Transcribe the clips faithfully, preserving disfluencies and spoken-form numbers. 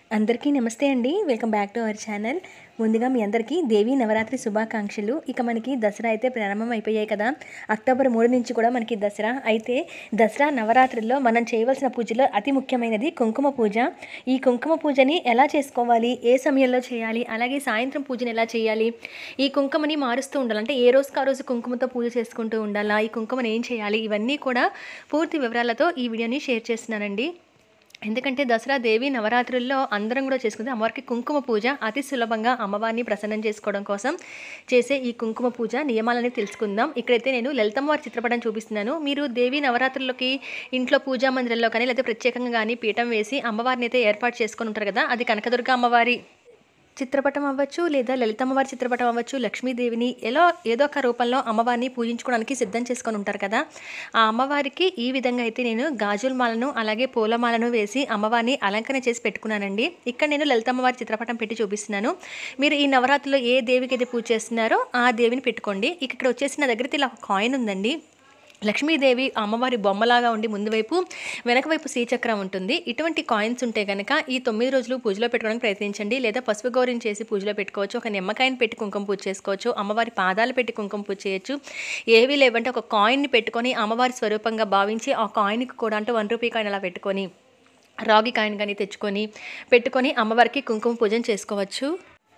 అందరికీ నమస్తే అండి. Welcome back to our channel. ముందుగా మీ అందరికీ దేవీ నవరాత్రి శుభాకాంక్షలు. ఇక మనకి దసరా అయితే ప్రారంభం అయిపోయాయి కదా. అక్టోబర్ మూడు నుంచి కూడా మనకి దసరా. అయితే దసరా నవరాత్రుల్లో మనం చేయవలసిన పూజలో అతి ముఖ్యమైనది కుంకుమ పూజ. ఈ కుంకుమ పూజని ఎలా చేసుకోవాలి, ఏ సమయంలో చేయాలి, అలాగే సాయంత్రం పూజను ఎలా చేయాలి, ఈ కుంకుమని మారుస్తూ ఉండాలి, అంటే ఏ రోజుకి ఆ రోజు కుంకుమతో పూజ చేసుకుంటూ ఉండాలా, ఈ కుంకుమని ఏం చేయాలి, ఇవన్నీ కూడా పూర్తి వివరాలతో ఈ వీడియోని షేర్ చేస్తున్నానండి. ఎందుకంటే దసరా దేవి నవరాత్రుల్లో అందరం కూడా చేసుకుంటే అమ్మవారికి కుంకుమ పూజ అతి సులభంగా అమ్మవారిని ప్రసన్నం చేసుకోవడం కోసం చేసే ఈ కుంకుమ పూజ నియమాలని తెలుసుకుందాం. ఇక్కడైతే నేను లలితమ్మవారి చిత్రపటం చూపిస్తున్నాను. మీరు దేవి నవరాత్రుల్లోకి ఇంట్లో పూజా మందిరంలో కానీ లేదా ప్రత్యేకంగా కానీ పీఠం వేసి అమ్మవారిని అయితే ఏర్పాటు చేసుకొని ఉంటారు కదా. అది కనకదుర్గ అమ్మవారి చిత్రపటం అవ్వచ్చు, లేదా లలితమ్మవారి చిత్రపటం అవ్వచ్చు, లక్ష్మీదేవిని ఎలా ఏదో ఒక రూపంలో అమ్మవారిని పూజించుకోవడానికి సిద్ధం చేసుకొని ఉంటారు కదా. ఆ అమ్మవారికి ఈ విధంగా అయితే నేను గాజుల మాలను అలాగే పూలమాలను వేసి అమ్మవారిని అలంకరణ చేసి పెట్టుకున్నానండి. ఇక్కడ నేను లలితమ్మవారి చిత్రపటం పెట్టి చూపిస్తున్నాను. మీరు ఈ నవరాత్రిలో ఏ దేవికి అయితే పూజ చేస్తున్నారో ఆ దేవిని పెట్టుకోండి. ఇక్కడ వచ్చేసి నా దగ్గర ఇలా ఒక కాయిన్ ఉందండి. లక్ష్మీదేవి అమ్మవారి బొమ్మలాగా ఉండి ముందు వైపు వెనక వైపు శ్రీచక్రం ఉంటుంది. ఇటువంటి కాయిన్స్ ఉంటే కనుక ఈ తొమ్మిది రోజులు పూజలో పెట్టుకోవడానికి ప్రయత్నించండి. లేదా పసుపు గౌరిని చేసి పూజలో పెట్టుకోవచ్చు, ఒక నిమ్మకాయని పెట్టి కుంకుమ పూజ చేసుకోవచ్చు, అమ్మవారి పాదాలు పెట్టి కుంకుమ పూజ చేయొచ్చు. ఏవీ లేవంటే ఒక కాయిన్ని పెట్టుకొని అమ్మవారి స్వరూపంగా భావించి ఆ కాయిన్కి కూడా అంటే వన్ రూపీ కాయిన్ అలా పెట్టుకొని రాగి కాయిన్ కానీ తెచ్చుకొని పెట్టుకొని అమ్మవారికి కుంకుమ పూజను చేసుకోవచ్చు.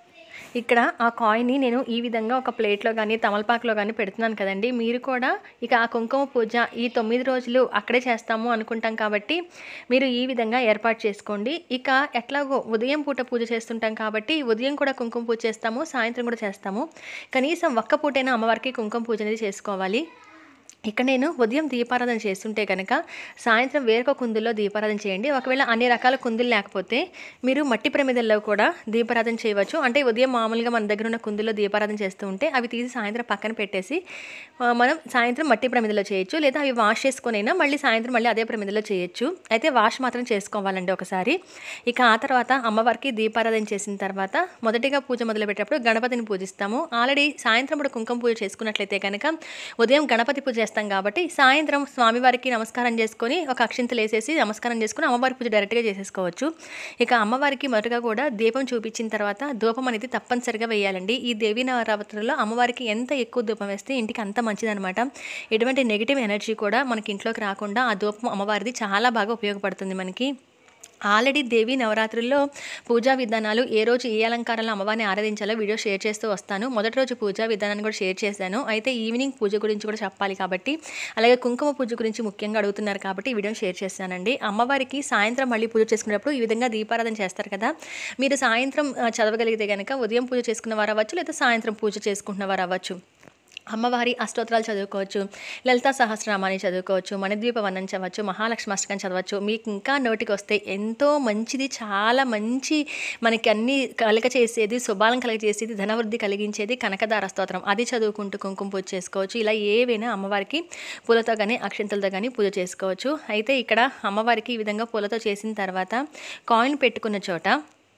ఇక్కడ ఆ కాయిన్ని నేను ఈ విధంగా ఒక ప్లేట్లో కానీ తమలపాకులో కానీ పెడుతున్నాను కదండి. మీరు కూడా ఇక ఆ కుంకుమ పూజ ఈ తొమ్మిది రోజులు అక్కడే చేస్తాము అనుకుంటాం కాబట్టి మీరు ఈ విధంగా ఏర్పాటు చేసుకోండి. ఇక ఎట్లాగో ఉదయం పూట పూజ చేస్తుంటాం కాబట్టి ఉదయం కూడా కుంకుమ పూజ చేస్తాము, సాయంత్రం కూడా చేస్తాము. కనీసం ఒక్క పూటైనా అమ్మవారికి కుంకుమ పూజ అనేది చేసుకోవాలి. ఇక్కడ నేను ఉదయం దీపారాధన చేస్తుంటే కనుక సాయంత్రం వేరొక కుందుల్లో దీపారాధన చేయండి. ఒకవేళ అన్ని రకాల కుందులు లేకపోతే మీరు మట్టి ప్రమిదల్లో కూడా దీపారాధన చేయవచ్చు. అంటే ఉదయం మామూలుగా మన దగ్గర ఉన్న కుందుల్లో దీపారాధన చేస్తూ ఉంటే అవి తీసి సాయంత్రం పక్కన పెట్టేసి మనం సాయంత్రం మట్టి ప్రమిదలో చేయొచ్చు. లేదా అవి వాష్ చేసుకునైనా మళ్ళీ సాయంత్రం మళ్ళీ అదే ప్రమిదలో చేయొచ్చు. అయితే వాష్ మాత్రం చేసుకోవాలండి ఒకసారి. ఇక ఆ తర్వాత అమ్మవారికి దీపారాధన చేసిన తర్వాత మొదటిగా పూజ మొదలుపెట్టేటప్పుడు గణపతిని పూజిస్తాము. ఆల్రెడీ సాయంత్రం కూడా కుంకుమ పూజ చేసుకున్నట్లయితే కనుక ఉదయం గణపతి పూజ చేస్తాం కాబట్టి సాయంత్రం స్వామివారికి నమస్కారం చేసుకొని ఒక అక్షింతలు వేసేసి నమస్కారం చేసుకుని అమ్మవారి పూజ డైరెక్ట్గా చేసేసుకోవచ్చు. ఇక అమ్మవారికి మొదటగా కూడా దీపం చూపించిన తర్వాత ధూపం అనేది తప్పనిసరిగా వేయాలండి. ఈ దేవీ నవరాత్రుల్లో అమ్మవారికి ఎంత ఎక్కువ ధూపం వేస్తే ఇంటికి అంత మంచిదనమాట. ఎటువంటి నెగిటివ్ ఎనర్జీ కూడా మనకి ఇంట్లోకి రాకుండా ఆ ధూపం అమ్మవారిది చాలా బాగా ఉపయోగపడుతుంది మనకి. ఆల్రెడీ దేవీ నవరాత్రుల్లో పూజా విధానాలు ఏ రోజు ఏ అలంకారంలో అమ్మవారిని ఆరాధించాలో వీడియో షేర్ చేస్తూ వస్తాను. మొదటి రోజు పూజా విధానాన్ని కూడా షేర్ చేశాను. అయితే ఈవినింగ్ పూజ గురించి కూడా చెప్పాలి కాబట్టి, అలాగే కుంకుమ పూజ గురించి ముఖ్యంగా అడుగుతున్నారు కాబట్టి ఈ వీడియోని షేర్ చేస్తానండి. అమ్మవారికి సాయంత్రం మళ్ళీ పూజ చేసుకునేటప్పుడు ఈ విధంగా దీపారాధన చేస్తారు కదా. మీరు సాయంత్రం చదవగలిగితే కనుక ఉదయం పూజ చేసుకున్న వారు అవ్వచ్చు, లేదా సాయంత్రం పూజ చేసుకుంటున్న వారు అవ్వచ్చు. అమ్మవారి అష్టోత్తరాలు చదువుకోవచ్చు, లలితా సహస్రనామాన్ని చదువుకోవచ్చు, మణిద్వీప వర్ణం చదవచ్చు, మహాలక్ష్మి అష్టకం చదవచ్చు. మీకు ఇంకా నోటికి వస్తే ఎంతో మంచిది, చాలా మంచి మనకి అన్ని కలగ చేసేది, శుభాలను కలగ చేసేది, ధనవృద్ధి కలిగించేది కనకదార స్తోత్రం. అది చదువుకుంటూ కుంకుమ పూజ చేసుకోవచ్చు. ఇలా ఏవైనా అమ్మవారికి పూలతో కానీ అక్షింతలతో కానీ పూజ చేసుకోవచ్చు. అయితే ఇక్కడ అమ్మవారికి ఈ విధంగా పూలతో చేసిన తర్వాత కాయిన్ పెట్టుకున్న చోట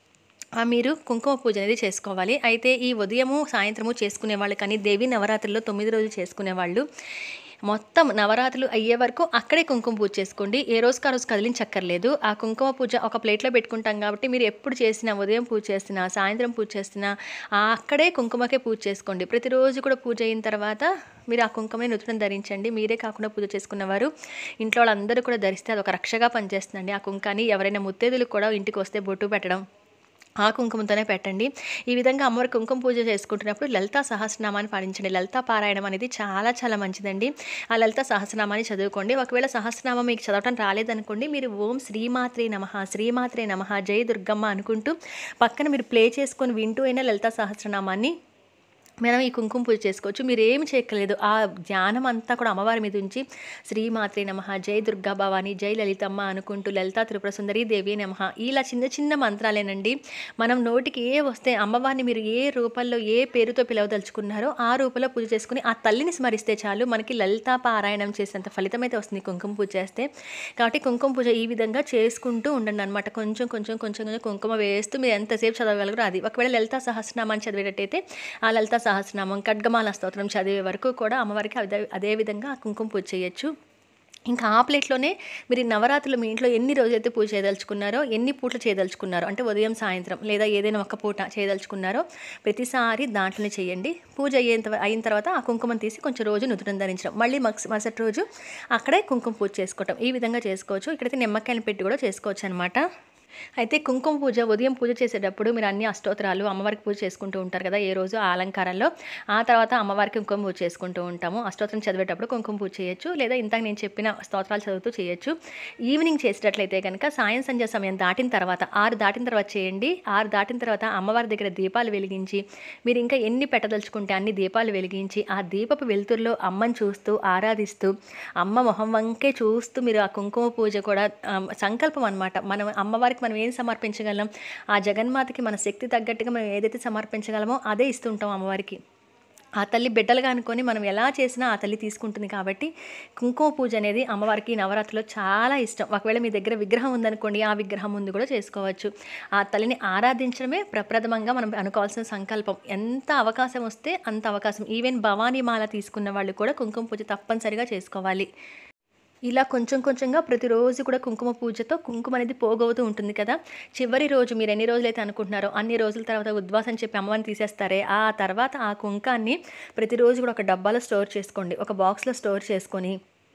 మీరు కుంకుమ పూజ అనేది చేసుకోవాలి. అయితే ఈ ఉదయము సాయంత్రము చేసుకునేవాళ్ళు కానీ దేవి నవరాత్రుల్లో తొమ్మిది రోజులు చేసుకునేవాళ్ళు మొత్తం నవరాత్రులు అయ్యే వరకు అక్కడే కుంకుమ పూజ చేసుకోండి. ఏ రోజుకి ఆ రోజు కదిలించక్కర్లేదు. ఆ కుంకుమ పూజ ఒక ప్లేట్లో పెట్టుకుంటాం కాబట్టి మీరు ఎప్పుడు చేసినా, ఉదయం పూజ చేసినా, సాయంత్రం పూజ చేసినా అక్కడే కుంకుమకే పూజ చేసుకోండి. ప్రతిరోజు కూడా పూజ అయిన తర్వాత మీరు ఆ కుంకుమని నుదుటను ధరించండి. మీరే కాకుండా పూజ చేసుకున్నవారు ఇంట్లో వాళ్ళందరూ కూడా ధరిస్తే అది ఒక రక్షగా పనిచేస్తుందండి. ఆ కుంకాన్ని ఎవరైనా ముత్తైదులు కూడా ఇంటికి వస్తే బొట్టు పెట్టడం ఆ కుంకుమతోనే పెట్టండి. ఈ విధంగా అమ్మవారి కుంకుమ పూజ చేసుకుంటున్నప్పుడు లలితా సహస్రనామాన్ని పాటించండి. లలితా పారాయణం అనేది చాలా చాలా మంచిదండి. ఆ లలితా సహస్రనామాన్ని చదువుకోండి. ఒకవేళ సహస్రనామం మీకు చదవటం రాలేదనుకోండి, మీరు ఓం శ్రీమాత్రే నమః, శ్రీమాత్రే నమః, జై దుర్గమ్మ అనుకుంటూ పక్కన మీరు ప్లే చేసుకొని వింటూ అయినా లలితా సహస్రనామాన్ని మనం ఈ కుంకుమ పూజ చేసుకోవచ్చు. మీరు ఏమి చేయక్కర్లేదు. ఆ ధ్యానం అంతా కూడా అమ్మవారి మీద ఉంచి శ్రీమాత్రే నమః, జై దుర్గా భవాని, జై లలితమ్మ అనుకుంటూ లలితా త్రిపుర సుందరి దేవి నమః ఇలా చిన్న చిన్న మంత్రాలేనండి. మనం నోటికి ఏ వస్తే అమ్మవారిని మీరు ఏ రూపంలో ఏ పేరుతో పిలవదలుచుకున్నారో ఆ రూపంలో పూజ చేసుకుని ఆ తల్లిని స్మరిస్తే చాలు మనకి లలితా పారాయణం చేసేంత ఫలితం అయితే వస్తుంది కుంకుమ పూజ చేస్తే. కాబట్టి కుంకుమ పూజ ఈ విధంగా చేసుకుంటూ ఉండండి అనమాట. కొంచెం కొంచెం కొంచెం కొంచెం కుంకుమ వేస్తూ మీరు ఎంతసేపు చదవగలరో అది. ఒకవేళ లలితా సహస్రనామాన్ని చదివేటట్టయితే ఆ లలితా సహస్రనామం, ఖడ్గమాల స్తోత్రం చదివే వరకు కూడా అమ్మవారికి అదే అదే విధంగా కుంకుమ పూజ చేయొచ్చు. ఇంకా ఆ ప్లేట్లోనే మీరు ఈ నవరాత్రులు మీ ఇంట్లో ఎన్ని రోజులైతే పూజ చేయదలుచుకున్నారో, ఎన్ని పూటలు చేయదలుచుకున్నారో, అంటే ఉదయం సాయంత్రం లేదా ఏదైనా ఒక్క పూట చేయదలుచుకున్నారో ప్రతిసారి దాంట్లోనే చేయండి. పూజ అయ్యేంత అయిన తర్వాత ఆ కుంకుమను తీసి కొంచెం రోజు నుదుటన ధరించడం, మళ్ళీ మక్స్ మరుసటి రోజు అక్కడే కుంకుమ పూజ చేసుకోవటం, ఈ విధంగా చేసుకోవచ్చు. ఇక్కడైతే నిమ్మకాయలు పెట్టి కూడా చేసుకోవచ్చు అనమాట. అయితే కుంకుమ పూజ ఉదయం పూజ చేసేటప్పుడు మీరు అన్ని అష్టోత్తరాలు అమ్మవారికి పూజ చేసుకుంటూ ఉంటారు కదా ఏ రోజు ఆ అలంకారంలో. ఆ తర్వాత అమ్మవారికి కుంకుమ పూజ చేసుకుంటూ ఉంటాము. అష్టోత్తరం చదివేటప్పుడు కుంకుమ పూజ చేయొచ్చు, లేదా ఇంతకు నేను చెప్పిన స్తోత్రాలు చదువుతూ చేయొచ్చు. ఈవినింగ్ చేసేటట్లయితే కనుక సాయం సంధ్య సమయం దాటిన తర్వాత ఆరు దాటిన తర్వాత చేయండి. ఆరు దాటిన తర్వాత అమ్మవారి దగ్గర దీపాలు వెలిగించి మీరు ఇంకా ఎన్ని పెట్టదలుచుకుంటే అన్ని దీపాలు వెలిగించి ఆ దీపపు వెలుతురులో అమ్మని చూస్తూ ఆరాధిస్తూ అమ్మ మొహం వంకే చూస్తూ మీరు ఆ కుంకుమ పూజ కూడా సంకల్పం అనమాట. మనం అమ్మవారికి మనం ఏం సమర్పించగలం, ఆ జగన్మాతకి మన శక్తి తగ్గట్టుగా మనం ఏదైతే సమర్పించగలమో అదే ఇస్తుంటాం అమ్మవారికి. ఆ తల్లి బిడ్డలుగా అనుకొని మనం ఎలా చేసినా ఆ తల్లి తీసుకుంటుంది. కాబట్టి కుంకుమ పూజ అనేది అమ్మవారికి నవరాత్రిలో చాలా ఇష్టం. ఒకవేళ మీ దగ్గర విగ్రహం ఉందనుకోండి, ఆ విగ్రహం ముందు కూడా చేసుకోవచ్చు. ఆ తల్లిని ఆరాధించడమే ప్రప్రథమంగా మనం అనుకోవాల్సిన సంకల్పం. ఎంత అవకాశం వస్తే అంత అవకాశం. ఈవెన్ భవానీ మాల తీసుకున్న వాళ్ళు కూడా కుంకుమ పూజ తప్పనిసరిగా చేసుకోవాలి. ఇలా కొంచెం కొంచెంగా ప్రతిరోజు కూడా కుంకుమ పూజతో కుంకుమ అనేది పోగవుతూ ఉంటుంది కదా. చివరి రోజు మీరు ఎన్ని రోజులైతే అనుకుంటున్నారో అన్ని రోజుల తర్వాత ఉద్వాసం చెప్పి అమ్మవారిని తీసేస్తారే, ఆ తర్వాత ఆ కుంకాన్ని ప్రతిరోజు కూడా ఒక డబ్బాలో స్టోర్ చేసుకోండి, ఒక బాక్స్లో స్టోర్ చేసుకొని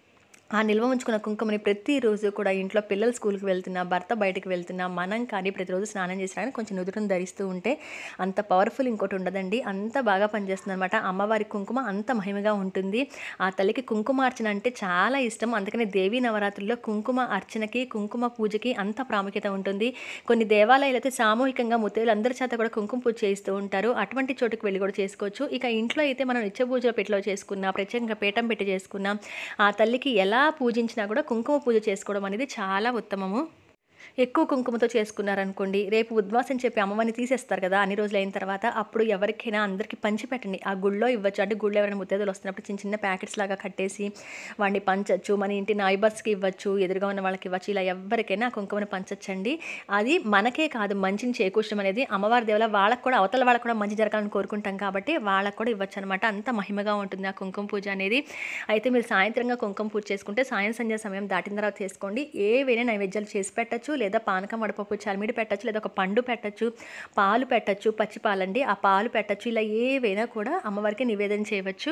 ఆ నిల్వ ఉంచుకున్న కుంకుమని ప్రతిరోజు కూడా ఇంట్లో పిల్లలు స్కూల్కి వెళ్తున్నా, భర్త బయటకు వెళ్తున్నా, మనం కానీ ప్రతిరోజు స్నానం చేసినా కొంచెం నుదుటను ధరిస్తూ ఉంటే అంత పవర్ఫుల్ ఇంకోటి ఉండదండి. అంత బాగా పనిచేస్తుంది అనమాట. అమ్మవారి కుంకుమ అంత మహిమగా ఉంటుంది. ఆ తల్లికి కుంకుమార్చన అంటే చాలా ఇష్టం. అందుకని దేవీ నవరాత్రుల్లో కుంకుమ అర్చనకి కుంకుమ పూజకి అంత ప్రాముఖ్యత ఉంటుంది. కొన్ని దేవాలయాలు అయితే సామూహికంగా ముత్తైదులు అందరి చేత కూడా కుంకుమ పూజ చేస్తూ ఉంటారు. అటువంటి చోటుకు వెళ్ళి కూడా చేసుకోవచ్చు. ఇక ఇంట్లో అయితే మనం నిత్య పూజ పెట్టిలో చేసుకున్నా, ప్రత్యేకంగా పీఠం పెట్టి చేసుకున్నాం, ఆ తల్లికి ఎలా పూజించినా కూడా కుంకుమ పూజ చేసుకోవడం అనేది చాలా ఉత్తమము. ఎక్కువ కుంకుమతో చేసుకున్నారనుకోండి, రేపు ఉద్వాసం చెప్పి అమ్మవారిని తీసేస్తారు కదా అన్ని రోజులు అయిన తర్వాత, అప్పుడు ఎవరికైనా అందరికీ పంచిపెట్టండి. ఆ గుళ్ళో ఇవ్వచ్చు. అంటే గుళ్ళో ఎవరైనా ముత్తైదులు వస్తున్నప్పుడు చిన్న చిన్న ప్యాకెట్స్ లాగా కట్టేసి వాడిని పంచచ్చు. మన ఇంటి నైబర్స్కి ఇవ్వచ్చు, ఎదురుగా ఉన్న వాళ్ళకి ఇవ్వచ్చు. ఇలా ఎవరికైనా ఆ కుంకుమని పంచచ్చండి. అది మనకే కాదు, మంచిని చేకూర్చడం అనేది అమ్మవారి దేవుల వాళ్ళకు కూడా, అవతల వాళ్ళకు కూడా మంచి జరగాలని కోరుకుంటాం కాబట్టి వాళ్ళకు కూడా ఇవ్వచ్చు అనమాట. అంత మహిమగా ఉంటుంది ఆ కుంకుమ పూజ అనేది. అయితే మీరు సాయంత్రంగా కుంకుమ పూజ చేసుకుంటే సాయం సంధ్య సమయం దాటిన తర్వాత చేసుకోండి. ఏవైనా నైవేద్యాలు చేసి పెట్టచ్చు, లేదా పానకం వడపప్పు చలిమిడి పెట్టచ్చు, లేదా ఒక పండు పెట్టచ్చు, పాలు పెట్టచ్చు, పచ్చి పాలండి ఆ పాలు పెట్టచ్చు. ఇలా ఏవైనా కూడా అమ్మవారికి నివేదన చేయవచ్చు.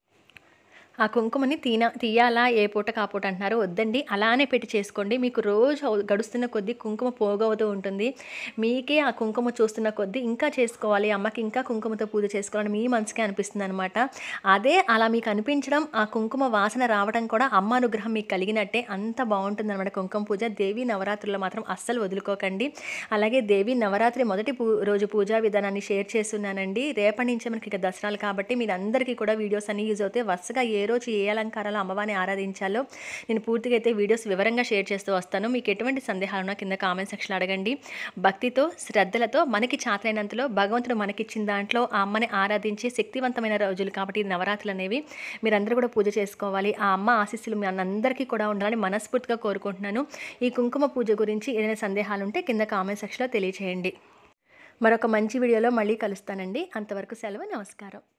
ఆ కుంకుమని తీన తీయాలా ఏ పూటకు ఆ పూట అంటున్నారు, వద్దండి అలానే పెట్టి చేసుకోండి. మీకు రోజు గడుస్తున్న కొద్దీ కుంకుమ పోగవుతూ ఉంటుంది. మీకే ఆ కుంకుమ చూస్తున్న కొద్దీ ఇంకా చేసుకోవాలి, అమ్మకి ఇంకా కుంకుమతో పూజ చేసుకోవాలని మీ మనసుకే అనిపిస్తుంది అనమాట. అదే అలా మీకు అనిపించడం, ఆ కుంకుమ వాసన రావడం కూడా అమ్మ అనుగ్రహం మీకు కలిగినట్టే. అంత బాగుంటుంది అనమాట కుంకుమ పూజ. దేవీ నవరాత్రుల్లో మాత్రం అస్సలు వదులుకోకండి. అలాగే దేవీ నవరాత్రి మొదటి పూ రోజు పూజా విధానాన్ని షేర్ చేస్తున్నానండి. రేపటి నుంచే మనకి ఇక దసరాలు కాబట్టి మీరు అందరికీ కూడా వీడియోస్ అన్ని యూజ్ అవుతాయి. వరుసగా ఏ రోజు ఏ అలంకారాలు అమ్మవారిని ఆరాధించాలో నేను పూర్తిగా అయితే వీడియోస్ వివరంగా షేర్ చేస్తూ వస్తాను. మీకు ఎటువంటి సందేహాలున్నా కింద కామెంట్ సెక్షన్లో అడగండి. భక్తితో శ్రద్ధలతో మనకి చాతైనంతలో భగవంతుడు మనకిచ్చిన దాంట్లో ఆ అమ్మని ఆరాధించి శక్తివంతమైన రోజులు కాబట్టి నవరాత్రులు అనేవి మీరందరూ కూడా పూజ చేసుకోవాలి. ఆ అమ్మ ఆశీస్సులు మీ అందరికీ కూడా ఉండాలని మనస్ఫూర్తిగా కోరుకుంటున్నాను. ఈ కుంకుమ పూజ గురించి ఏదైనా సందేహాలు ఉంటే కింద కామెంట్ సెక్షన్లో తెలియచేయండి. మరొక మంచి వీడియోలో మళ్ళీ కలుస్తానండి. అంతవరకు సెలవు, నమస్కారం.